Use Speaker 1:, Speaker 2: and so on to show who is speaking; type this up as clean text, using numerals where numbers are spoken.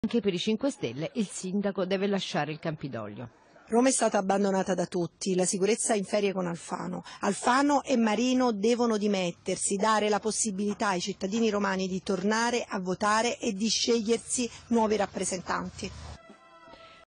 Speaker 1: Anche per i 5 Stelle il sindaco deve lasciare il Campidoglio.
Speaker 2: Roma è stata abbandonata da tutti, la sicurezza è in ferie con Alfano. Alfano e Marino devono dimettersi, dare la possibilità ai cittadini romani di tornare a votare e di scegliersi nuovi rappresentanti.